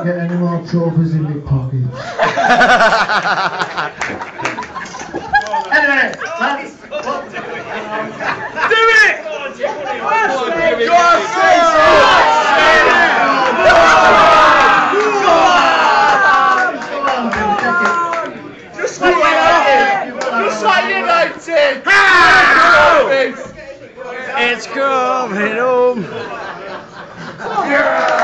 get any more trophies in my pocket. Anyway, lads, do it! Go on, say so! Just like United! It's coming home!